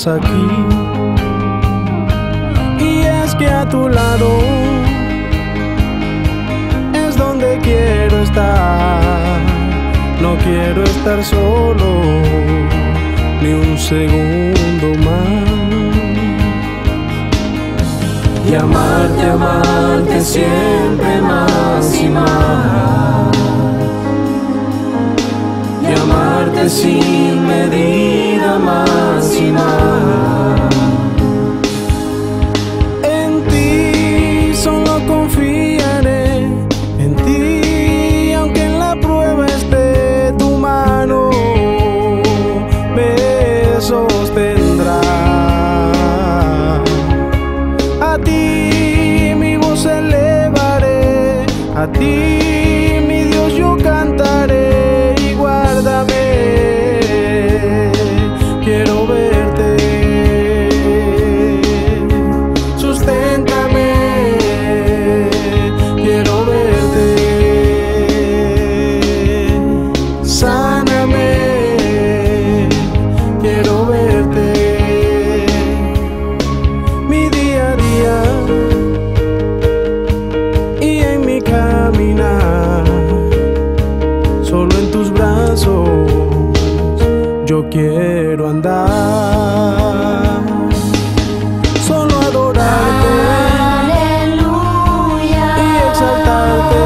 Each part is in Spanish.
estás aquí. Y es que a tu lado es donde quiero estar. No quiero estar solo ni un segundo más. Y amarte, amarte siempre más y más. Y amarte sin medida más y más. En ti solo confiaré, en ti aunque en la prueba esté tu mano me sostendrá. A ti mi voz elevaré, a ti mi Dios yo cantaré. Y guárdame, quiero verte, susténtame, quiero verte, sáname, quiero verte. Mi día a día y en mi caminar, solo en tus brazos yo quiero andar. Solo adorarte, aleluya, y exaltarte.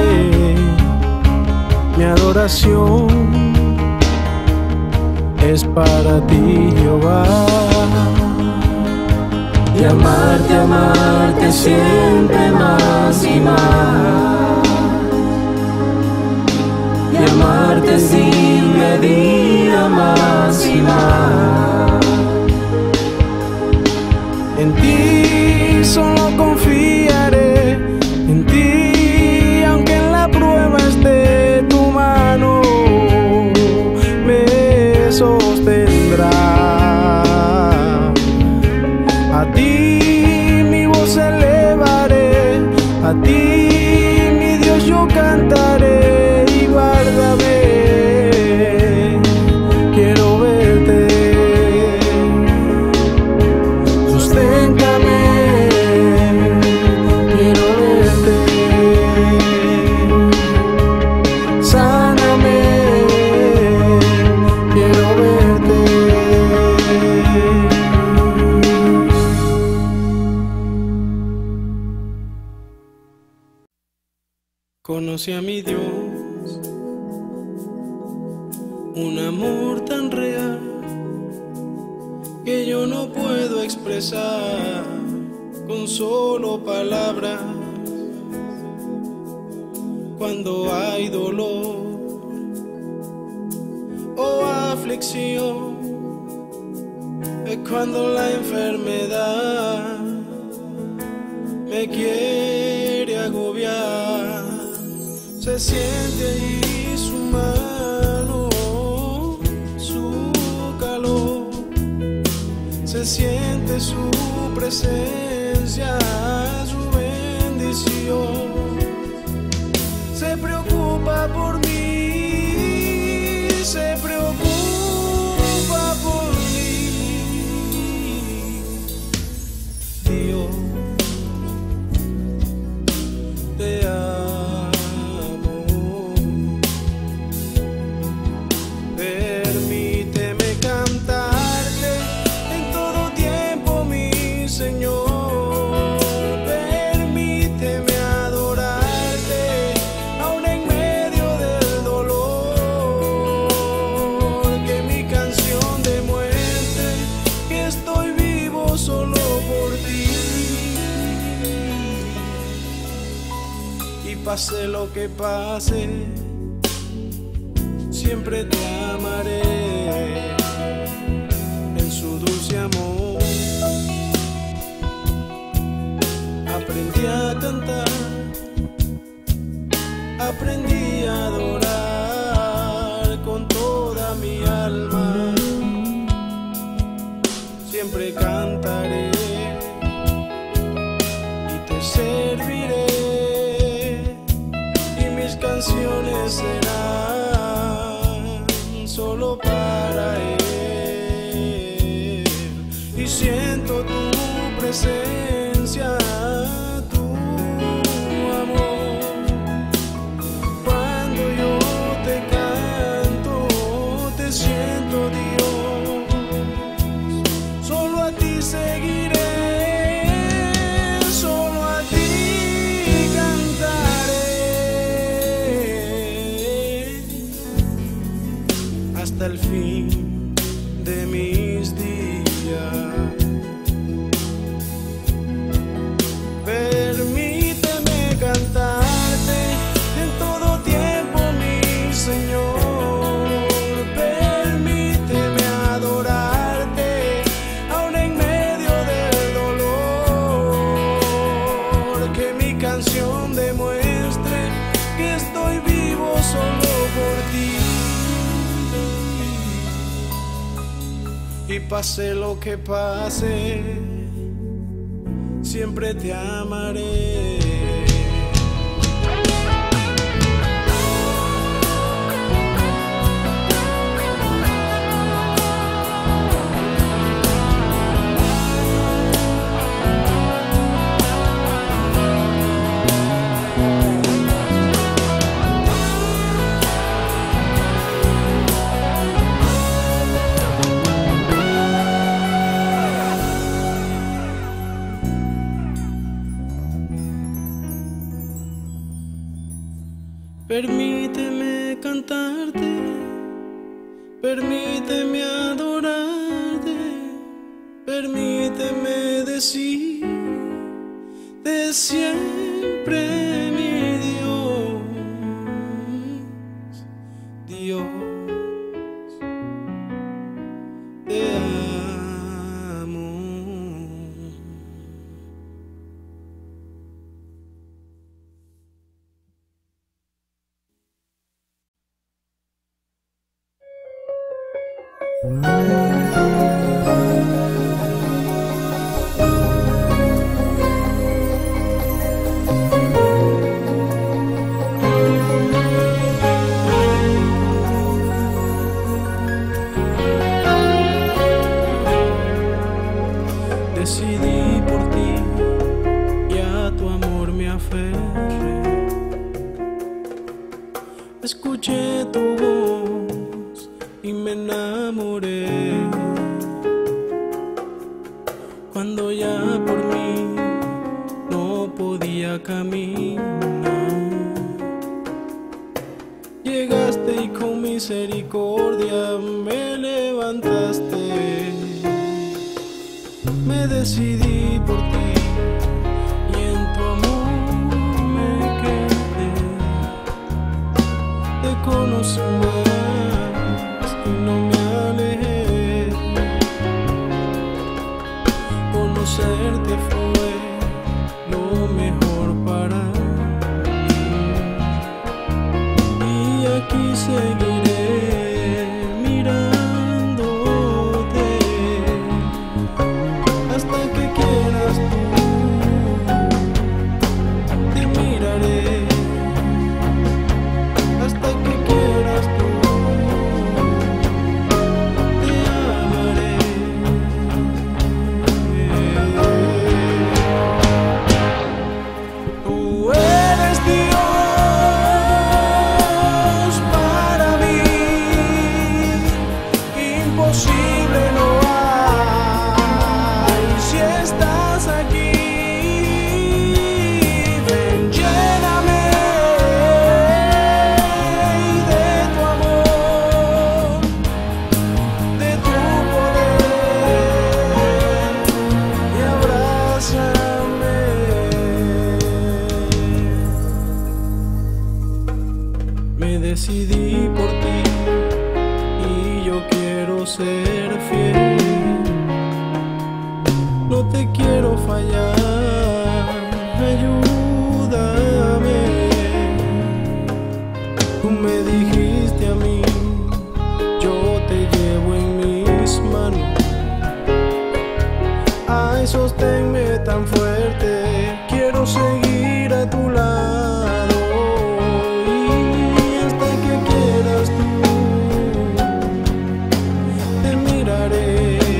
Mi adoración es para ti, Jehová. Y amarte, amarte siempre más y más. Y amarte sin medida más y más. En ti solo confiaré, en ti aunque en la prueba esté tu mano me sostendrá. A ti mi voz elevaré, a ti mi Dios yo cantaré. Y guárdame, quiero verte, susténtame, quiero verte, sáname, quiero verte. Conocí a mi Dios, un amor tan real que yo no puedo expresar con solo palabras. Cuando hay dolor o aflicción, es cuando la enfermedad me quiere agobiar. Se siente ahí su mano, su calor, se siente su presencia, su bendición. Se preocupa por mí, se preocupa por mí. Dios, te amo. Permíteme cantarte en todo tiempo, mi Señor. Permíteme adorarte aún en medio del dolor. Que mi canción demuestre que estoy vivo solo por ti. Y pase lo que pase, siempre te amaré en su dulce amor. Aprendí a cantar, aprendí a adorar con toda mi alma. Siempre cantaré y te serviré, y mis canciones serán solo para Él. fin de mis días. Permíteme cantarte en todo tiempo, mi Señor. Permíteme adorarte aún en medio del dolor. Que mi canción demuestre que estoy vivo solo por ti. Y pase lo que pase, siempre te amaré. Permíteme cantarte, permíteme adorarte, permíteme decir de siempre, mi Dios, Dios, te amo. Decidí por ti y a tu amor me aferré. Escuché tu voz y me enamoré. Cuando ya por mí no podía caminar, llegaste y con misericordia me levantaste. Me decidí por ti y en tu amor me quedé. Te conocí más y no me alejé. Conocerte fue lo mejor para mí. Y aquí seguiré mirándote hasta que quieras tú. Te miraré hasta que quieras tú. Te amaré. Tú eres Dios para mí, imposible no hay. Si estás aquí, ven, lléname de tu amor, de tu poder y abrázame. Me decidí por ti y yo quiero ser fiel. No te quiero fallar, ayúdame. Tú me dijiste a mí, yo te llevo en mis manos. Ay, sosténme tan fuerte, quiero seguir a tu lado. Y hasta que quieras tú, te miraré.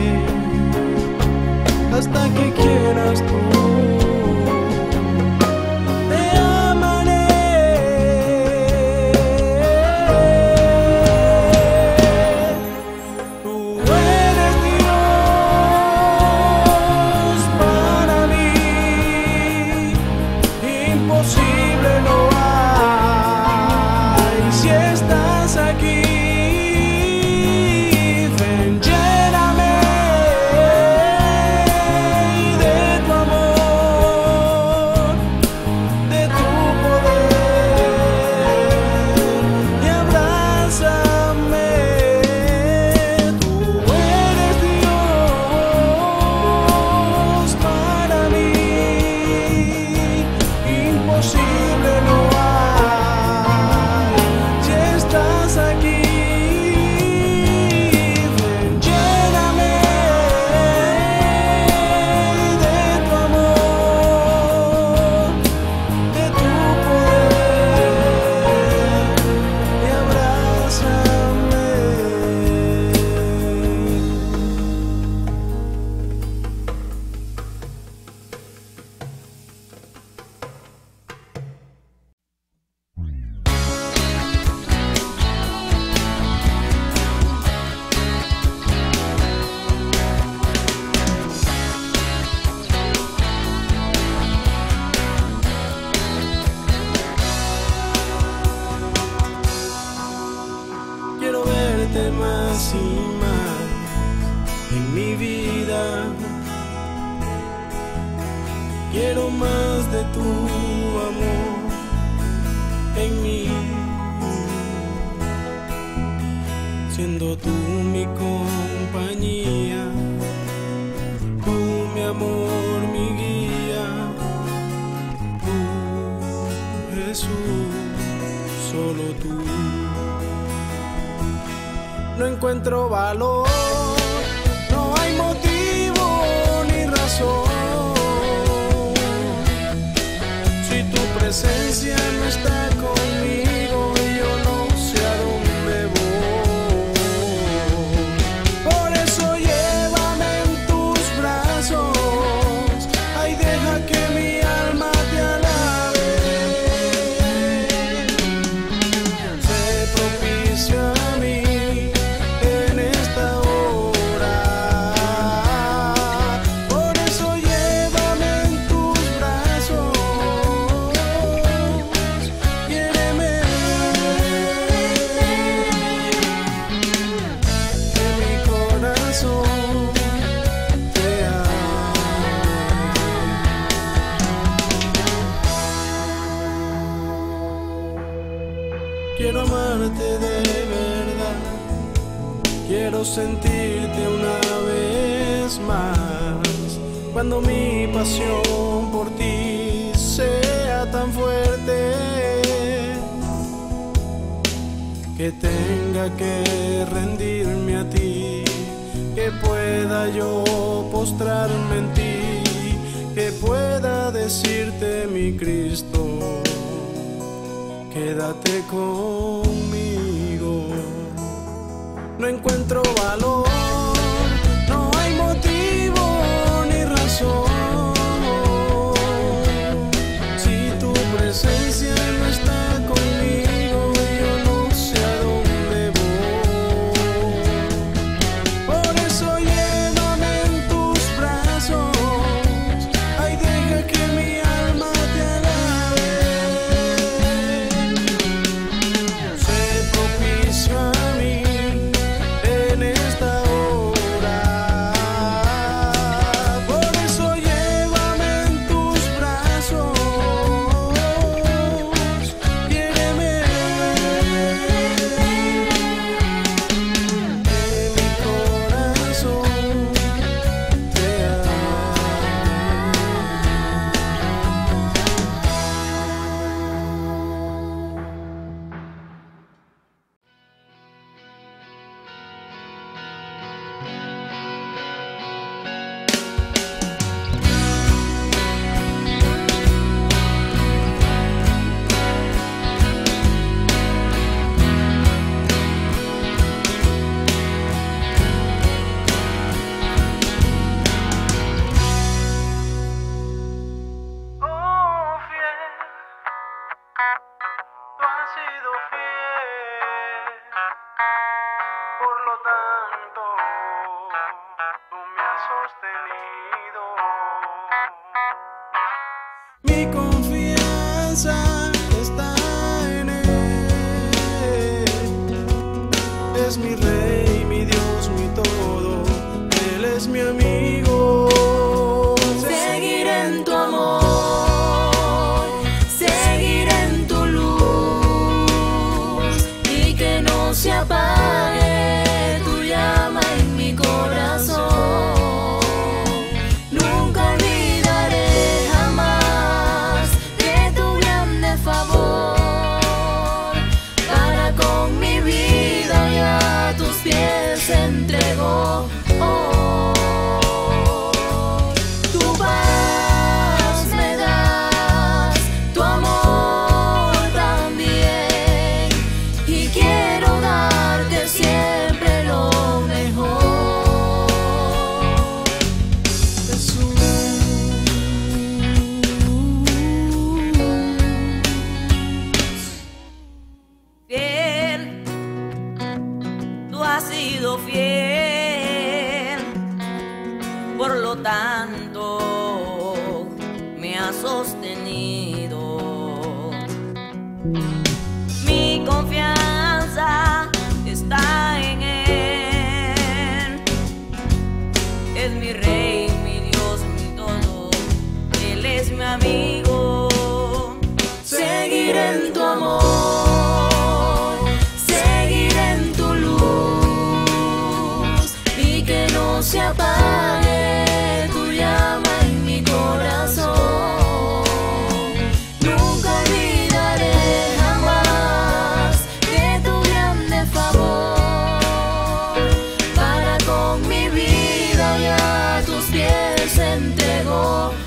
Hasta que quieras tú, te amaré. Tú eres Dios para mí, imposible no hay. Si estás aquí, más y más en mi vida. Quiero más de tu amor en mí, siendo tú mi compañía, tú mi amor, mi guía, tú, Jesús, solo tú. No encuentro valor, no hay motivo ni razón. Si tu presencia no está conmigo, yo no sé a dónde voy. Por eso llévame en tus brazos, ay, deja que mi alma te alabe. Sé propicio a mí en esta hora. Por eso llévame en tus brazos, quiéreme, que mi corazón te ame. Quiero amarte de verdad, quiero sentirte una vez más, cuando mi pasión por ti sea tan fuerte que tenga que rendirme a ti, que pueda yo postrarme en ti, que pueda decirte, mi Cristo, quédate conmigo. No encuentro valor, no hay motivo ni razón. Si tu presencia no está conmigo, yo no sé a dónde voy. Por eso llévame en tus brazos, ay, deja que mi alma te alabe. Sé propicio a mí en esta hora. Por eso llévame en tus brazos, quiéreme, que mi corazón te ame. Oh, fiel, tú has sido fiel, por lo tanto, tú me has sostenido. Mi confianza está en Él, es mi Rey, mi Dios, mi todo, Él es mi amigo. Seguiré en tu amor, seguiré en tu luz, y que no se apague tu llama en mi corazón. Nunca olvidaré jamás de tu grande favor, para con mi vida y a tus pies entrego. Tu paz me das, tu amor también, y quiero darte siempre lo mejor. Jesús, Fiel, tú has sido fiel, por lo tanto me has sostenido. Mi confianza está en Él, eres mi amigo. Seguiré en tu amor, seguiré en tu luz, y que no se apague tu llama en mi corazón. Nunca olvidaré jamás de tu grande favor, para con mi vida y a tus pies se entregó.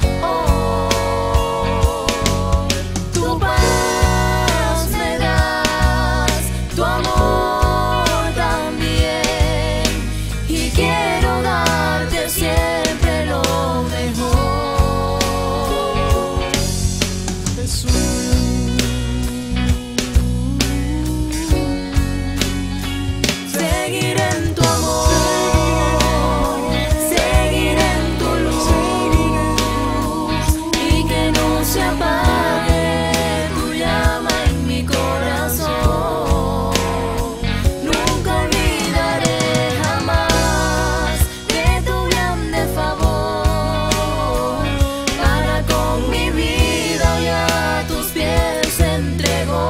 Tu paz me das, tu amor también, y quiero darte siempre lo mejor. Jesús, seguiré en tu amor, seguiré en tu luz, y que no se apague tu llama en mi corazón. Nunca olvidaré jamás de tu grande favor, para con mi vida y a tus pies se entregó.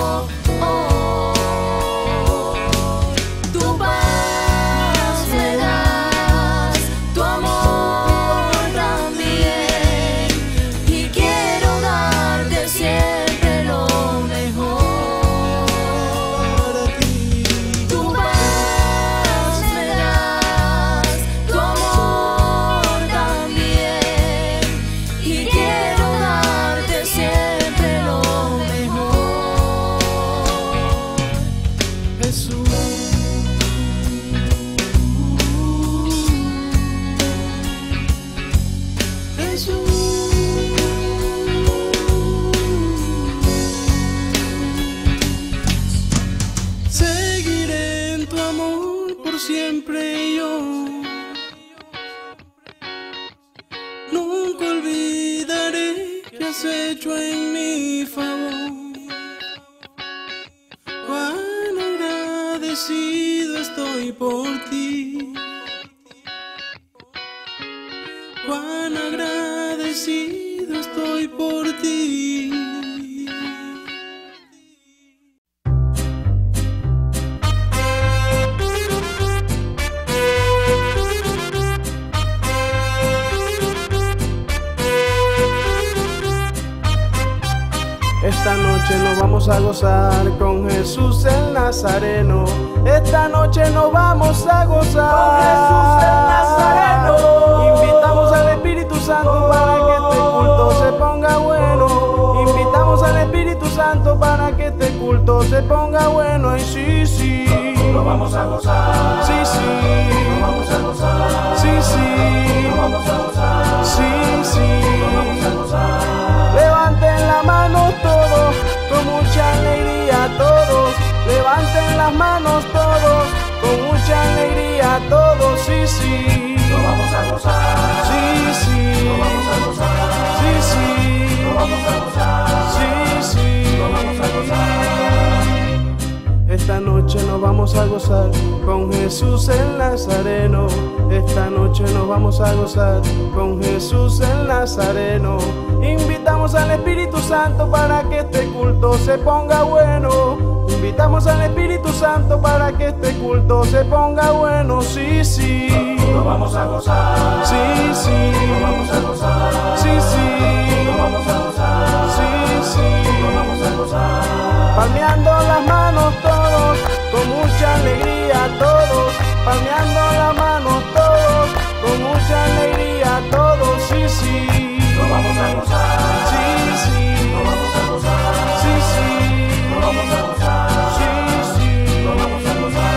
Tu paz me das, tu amor también, y quiero darte siempre lo mejor. Tu paz me das, tu amor también, y quiero darte siempre lo mejor. Jesús, seguiré en tu amor por siempre yo. Nunca olvidaré que has hecho en mi favor. Cuán agradecido estoy por ti. Cuán agradecido estoy por ti. Esta noche nos vamos a gozar con Jesús el Nazareno. Esta noche nos vamos a gozar con Jesús el Nazareno. Invitamos al Espíritu Santo para que este culto se ponga bueno. Invitamos al Espíritu Santo para que este culto se ponga bueno. Y sí, sí, nos vamos a gozar. Sí, sí, nos vamos a gozar. Sí, sí, nos vamos a gozar. Sí, sí, nos vamos a gozar. Levanten las manos todos, con mucha alegría todos. Levanten las manos todos, con mucha alegría todos. Sí, sí, nos vamos a gozar. Sí, sí, nos vamos a gozar. Sí, sí, nos vamos a gozar. Sí, sí, nos vamos a gozar. Esta noche nos vamos a gozar con Jesús el Nazareno. Esta noche nos vamos a gozar con Jesús el Nazareno. Invitamos al Espíritu Santo para que este culto se ponga bueno. Invitamos al Espíritu Santo para que este culto se ponga bueno. Sí, sí, nos vamos a gozar. Sí, sí, nos vamos a gozar. Sí, sí, nos vamos a gozar. Sí, sí, nos vamos a gozar. palmeando las manos todos, con mucha alegría todos, palmeando las manos todos, con mucha alegría todos. Sí, sí, nos vamos a gozar. Sí, sí, nos vamos a gozar. Sí, sí, nos vamos a gozar. Sí, sí, nos vamos a gozar.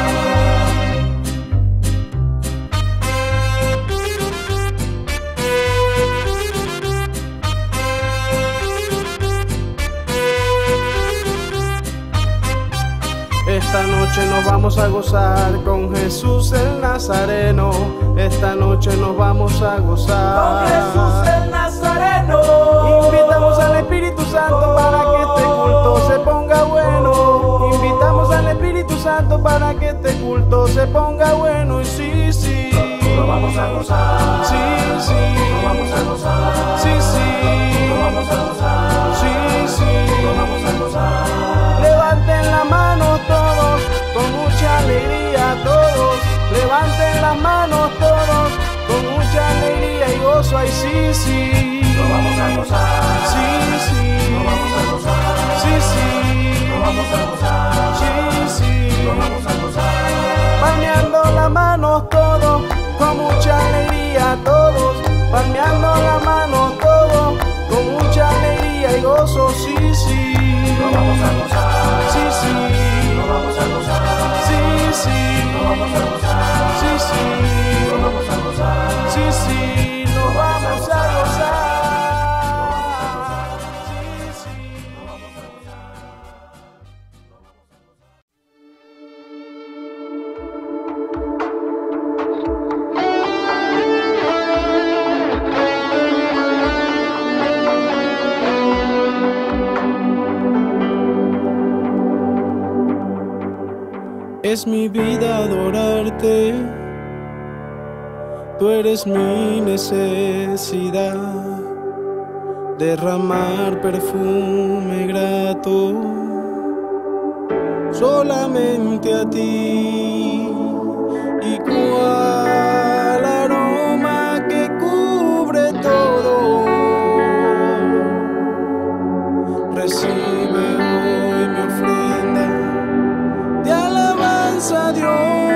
Esta noche nos vamos a gozar con Jesús el Nazareno. Esta noche nos vamos a gozar Con Jesús el Nazareno. Invitamos al Espíritu Santo para que este culto se ponga bueno. Invitamos al Espíritu Santo para que este culto se ponga bueno. Y sí, sí, Nos Lo vamos a gozar. Sí, sí. Lo vamos a gozar. Sí, sí. Lo vamos a gozar. Sí, sí. Lo vamos a gozar. Levanten las manos todos, con mucha alegría todos. Levanten las manos todos, con mucha alegría y gozo. Ay, sí, sí. Lo vamos a gozar. Sí, sí. Lo vamos a gozar. Sí, sí. Lo vamos a gozar. Sí, sí. Lo vamos a gozar. Palmeando las manos todos, con mucha alegría todos. Palmeando las manos todos, con mucha alegría y gozo. Sí, sí. Lo vamos a gozar. Sí, sí. Lo vamos a gozar. Sí, sí. Lo vamos a gozar. Sí, sí. Lo vamos a gozar. Sí, sí. Nos vamos a gozar. Sí, sí. Es mi vida adorarte, tú eres mi necesidad, derramar perfume grato solamente a ti, y cuál aroma que cubre todo. Recibe hoy mi ofrenda de alabanza a Dios.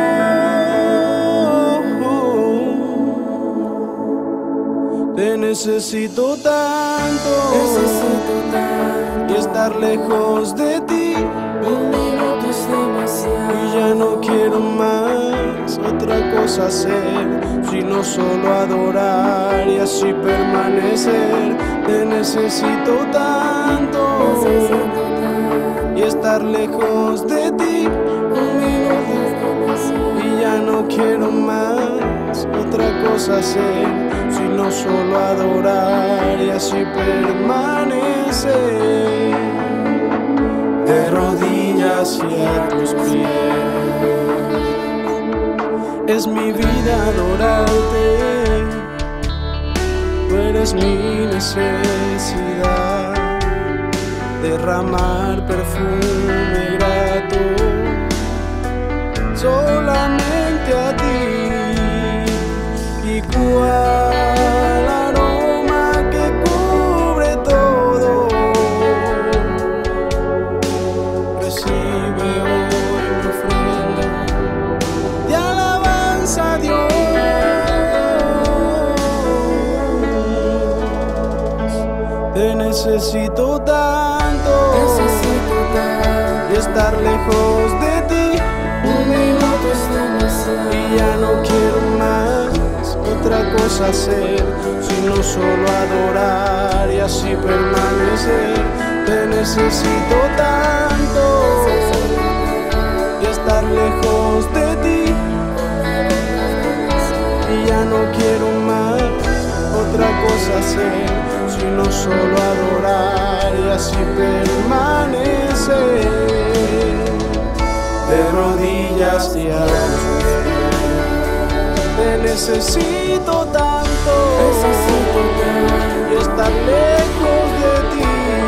Te necesito tanto, y estar lejos de ti. Un minuto es demasiado. Y ya no quiero más otra cosa hacer, sino solo adorar y así permanecer. Te necesito tanto, y estar lejos de ti. Y ya no quiero más otra cosa hacer, sino solo adorar y así permanecer. De rodillas y a tus pies, es mi vida adorarte, tú eres mi necesidad, derramar perfume grato solamente a ti, y cuál aroma que cubre todo. Recibe hoy mi ofrenda de alabanza a Dios. Te necesito tanto, y estar lejos de ti. Un minuto es demasiado. Y ya no quiero más otra cosa hacer, sino solo adorar y así permanecer. Te necesito tanto, y estar lejos de ti. Y ya no quiero más otra cosa hacer, sino solo adorar y así permanecer. De rodillas y a tus pies, te necesito tanto, y estar lejos de ti.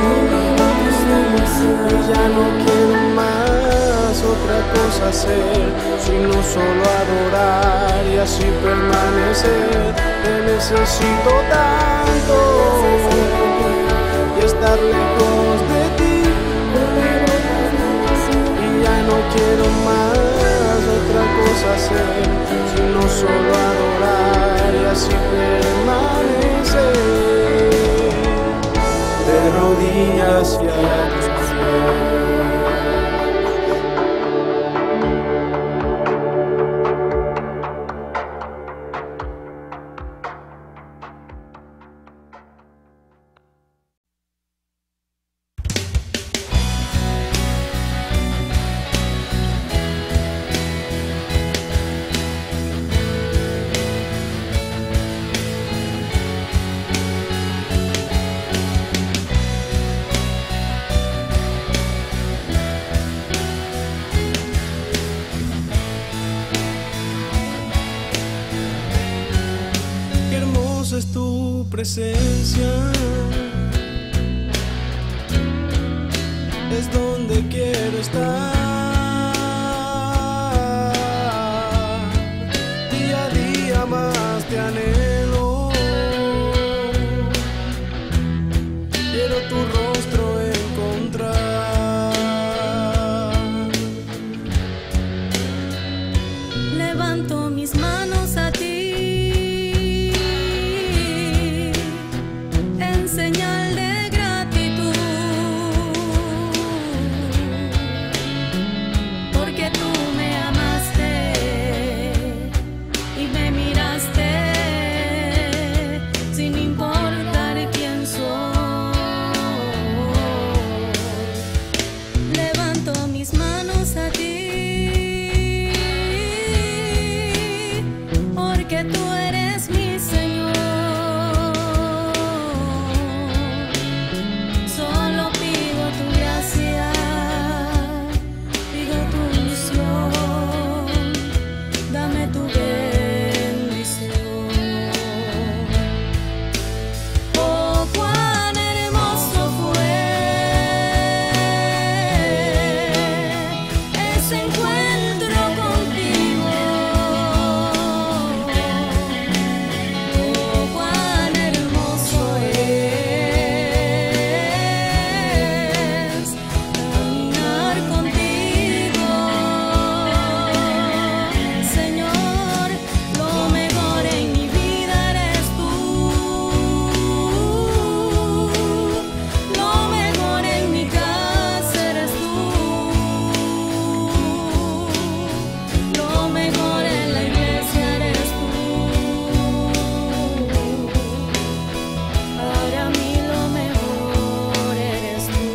Y ya no quiero más otra cosa hacer, sino solo adorar y así permanecer. Te necesito tanto, y estar lejos de ti. Y ya no quiero más otra cosa hacer, sino solo adorar y así permanecer. De rodillas y a tus pies. presencia es donde quiero estar. Día a día más te anhelo, quiero tu rostro encontrar. Levanto mis manos a ti en señal de gratitud, porque tú me amaste y me miraste sin importar quién soy. Levanto mis manos a ti porque tú eres mi Señor. Solo pido tu gracia, pido tu unción, dame tu bendición. Oh, cuán hermoso fue ese encuentro contigo. Oh, cuán hermoso es caminar contigo, Señor. Lo mejor en mi vida eres tú, lo mejor en mi casa eres tú, lo mejor en la iglesia eres tú. Para mí lo mejor eres tú.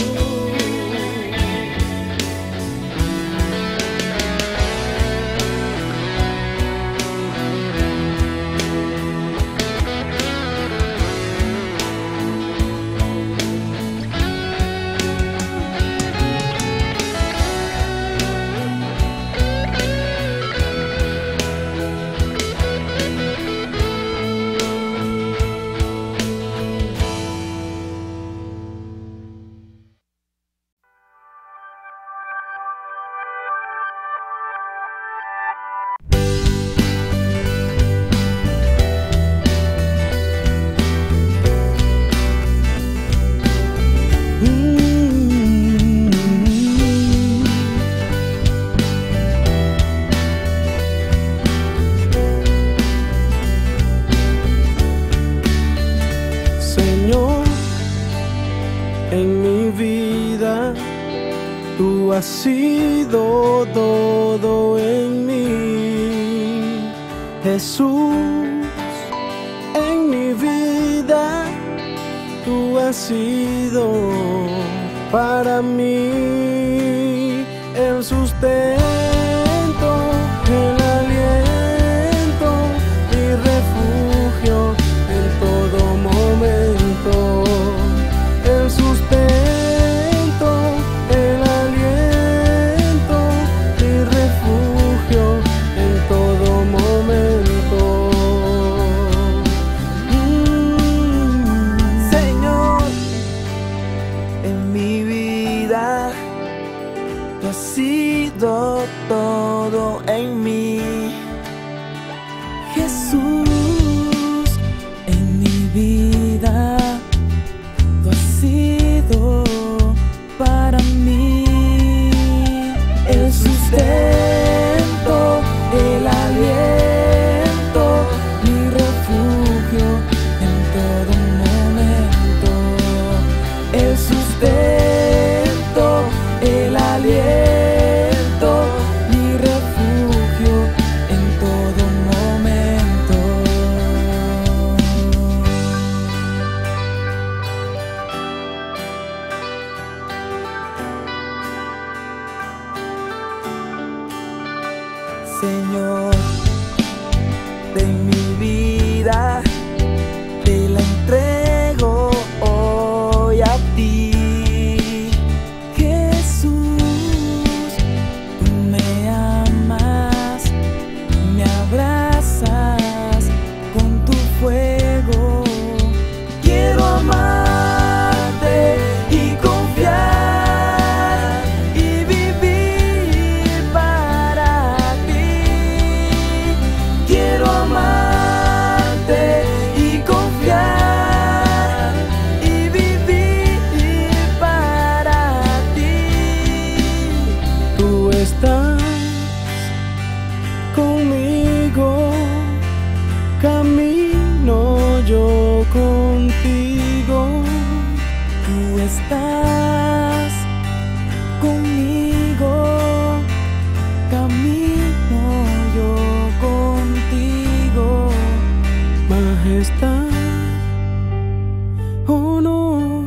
Señor, en mi vida tú has sido todo en mí. Jesús, en mi vida tú has sido para mí el sustento, el aliento y refugio en todo momento. El sustento, el aliento y refugio en todo momento. Señor, en mi vida tú has sido todo en mí. Jesús, en mi vida tú has sido para mí el sustento, el aliento, mi refugio en todo momento. El sustento, el aliento, mi refugio en todo momento. Señor, de mi vida te la entrego hoy a ti. Jesús, tú me amas, me abrazas con tu fuego estás conmigo, camino yo contigo. Majestad, honor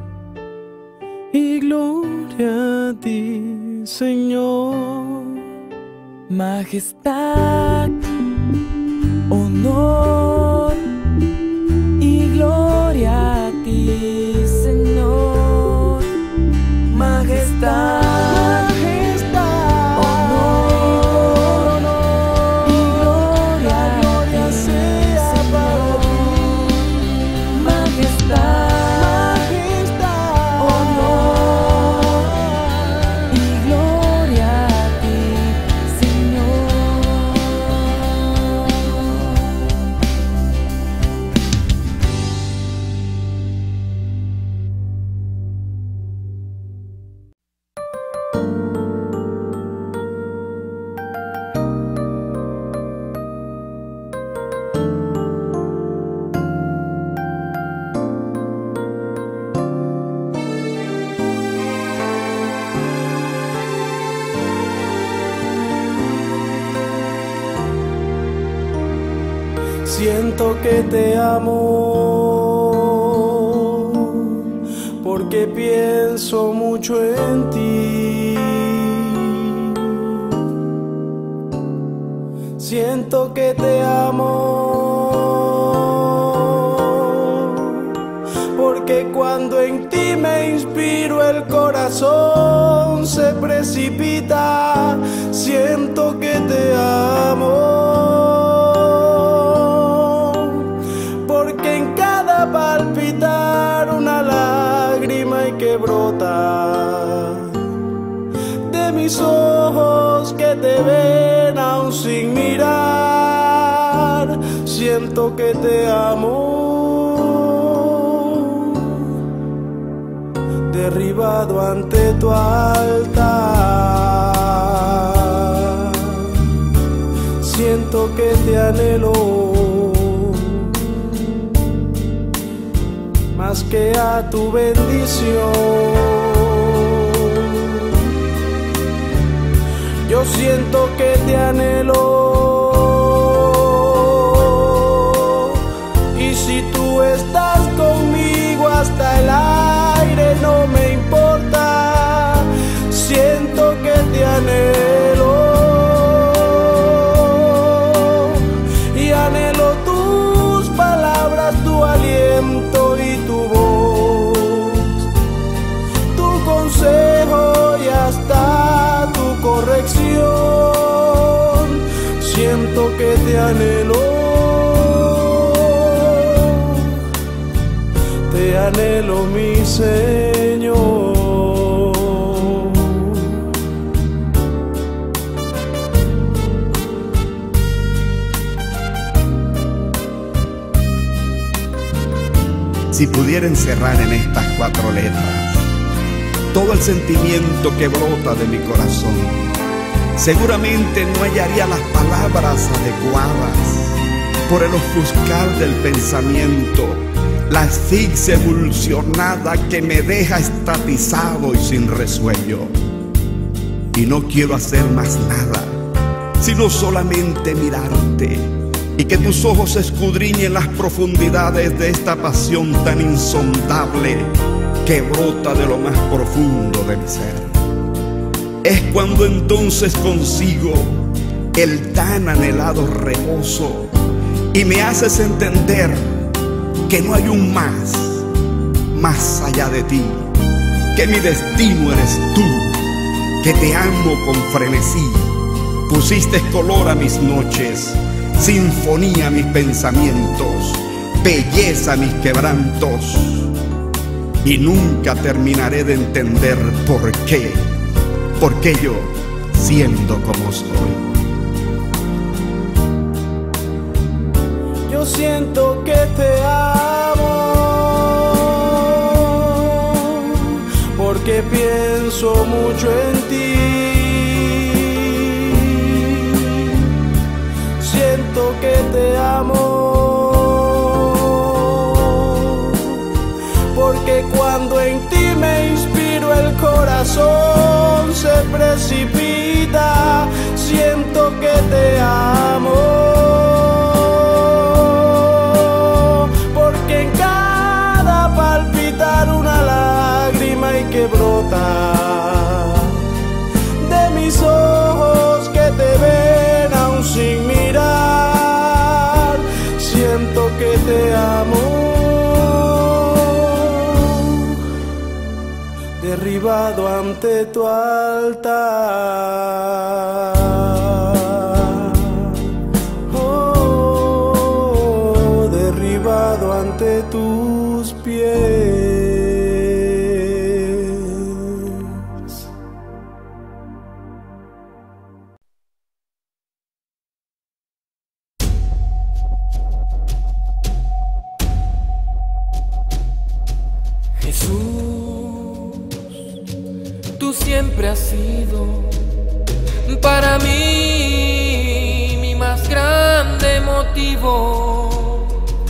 y gloria a ti, Señor. Majestad, honor y gloria a ti, Señor. Majestad, honor y gloria a ti, Señor. Majestad, honor y gloria a ti, Señor. Siento que te amo, porque pienso mucho en ti. Siento que te amo, porque cuando en ti me inspiro el corazón se precipita. Siento que te amo, palpitar una lágrima y que brota de mis ojos que te ven aún sin mirar. Siento que te amo, derribado ante tu altar. Siento que te anhelo más que a tu bendición. Yo siento que te anhelo, y si tú estás conmigo hasta el aire no me importa. Siento que te anhelo y anhelo tus palabras, tu aliento y tu voz, tu consejo y hasta tu corrección. Siento que te anhelo mi Señor. Si pudiera encerrar en estas 4 letras todo el sentimiento que brota de mi corazón, seguramente no hallaría las palabras adecuadas. Por el ofuscar del pensamiento, la asfixia emulsionada que me deja estatizado y sin resuello. Y no quiero hacer más nada, sino solamente mirarte, y que tus ojos escudriñen las profundidades de esta pasión tan insondable que brota de lo más profundo de mi ser. Es cuando entonces consigo el tan anhelado reposo y me haces entender que no hay un más allá de ti, que mi destino eres tú, que te amo con frenesí. Pusiste color a mis noches, sinfonía a mis pensamientos, belleza a mis quebrantos, y nunca terminaré de entender por qué yo, siendo como soy. Yo siento que te amo, porque pienso mucho en ti. Siento que te amo, porque cuando en ti me inspiro corazón se precipita, siento que te amo, porque en cada palpitar una lágrima y que brota de mis ojos que te ven aún sin mirar, siento que te amo. Derribado ante tu altar, oh, derribado ante tus pies. Tú siempre has sido para mí mi más grande motivo.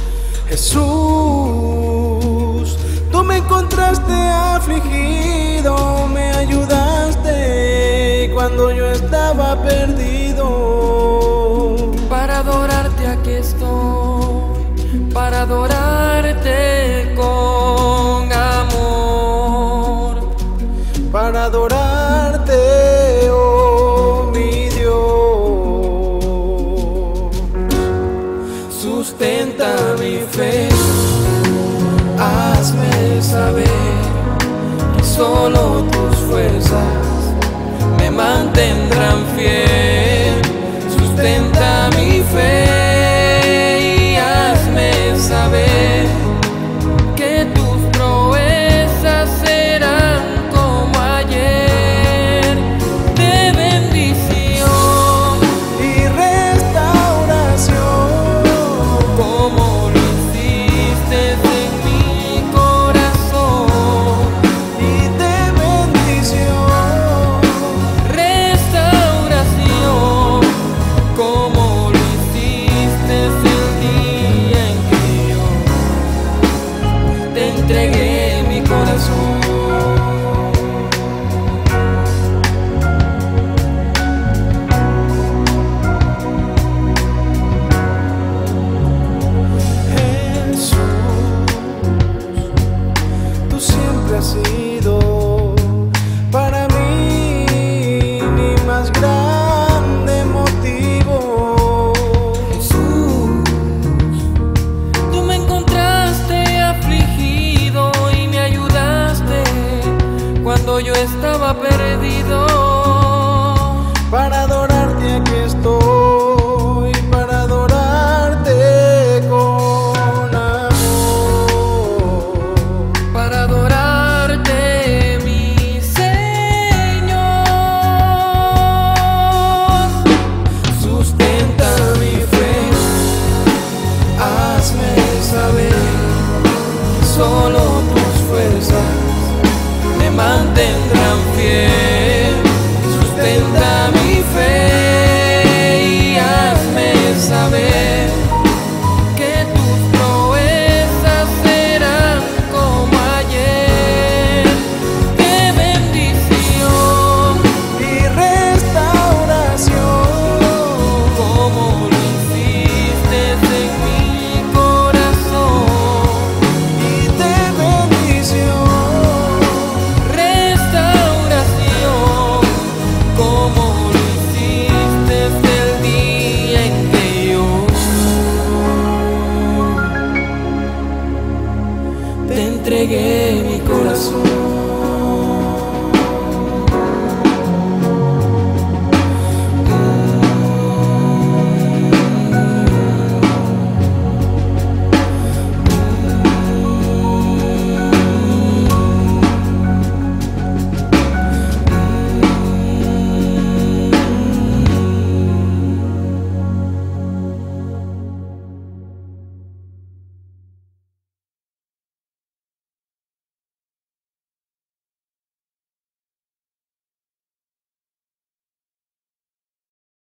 Jesús, tú me encontraste afligido, me ayudaste cuando yo estaba perdido. Para adorarte aquí estoy, para adorarte con amor, para adorarte, oh mi Dios. Sustenta mi fe, hazme saber que solo tus fuerzas me mantendrán fiel. Sustenta mi fe y hazme saber que tus proezas serán como ayer, de bendición Y restauración, como lo hiciste en mi corazón. y de bendición, Restauración, como lo hiciste el día en que yo te entregué mi corazón. Jesús, tú siempre has sido para mí mi más grande motivo. Jesús, tú me encontraste afligido y me ayudaste cuando yo estaba perdido. Para adorarte aquí estoy, para adorarte con amor, Para adorarte, mi Señor. sustenta mi fe, hazme saber Solo tus fuerzas me mantendrán